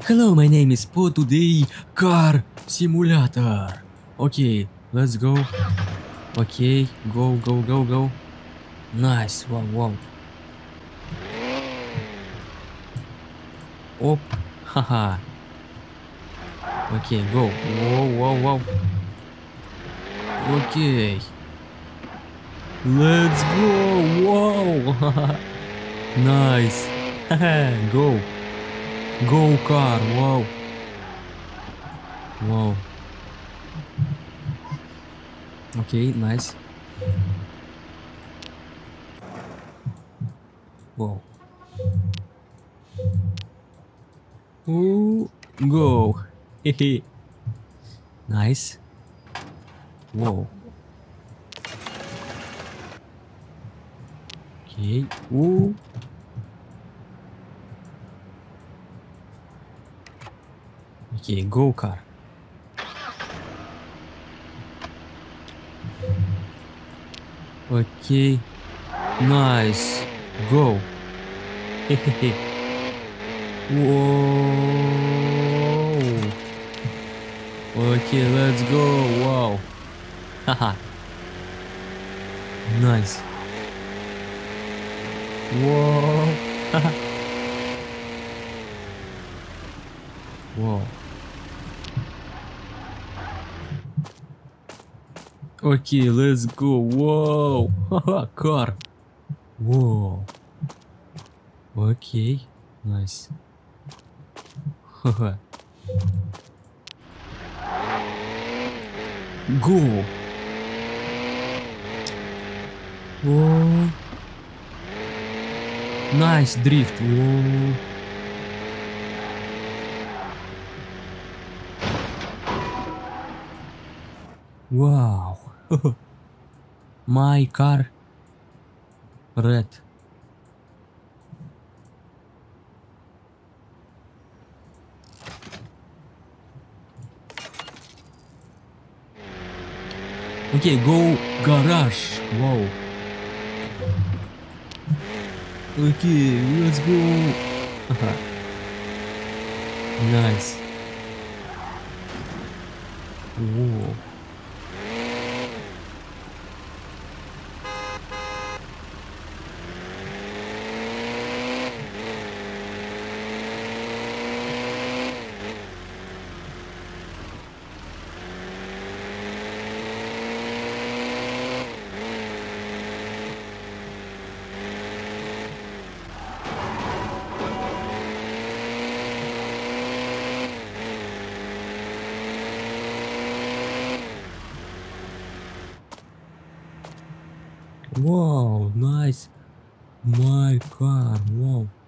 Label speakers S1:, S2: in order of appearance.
S1: Hello, my name is Po. Today, car simulator. Okay, let's go. Okay, go, go, go, go. Nice, wow, wow. Оп, haha. Okay, go. Whoa, whoa, whoa. Okay. Let's go. Wow. Nice. Go. Go car. Wow. Wow. Okay, nice. Wow. Ooh, go. Hehe. Nice. Wow. Okay. Ooh. Okay, go car. Okay. Nice. Go. Hehehe. Whoa. Okay, let's go. Wow. Haha. Nice. Whoa. Haha. Whoa. Okay, let's go. Whoa. Haha, car. Whoa. Okay. Nice. Haha. Go. Whoa. Nice drift. Whoa. Wow. My car red. Okay, go garage. Wow. Okay, let's go. Nice. Whoa. Wow, nice. My car. Wow.